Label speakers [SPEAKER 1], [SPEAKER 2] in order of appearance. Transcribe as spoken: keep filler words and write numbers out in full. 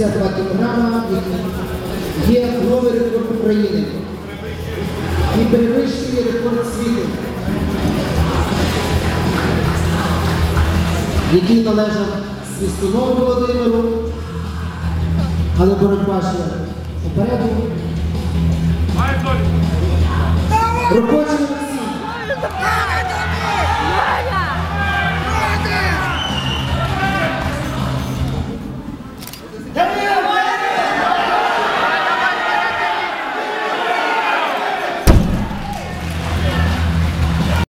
[SPEAKER 1] шістдесят два кілограма, є новий рекорд України і перевищує рекорд світу, який належав Свистунову Володимиру, але боротьба ще попереду. Робочий Олексій.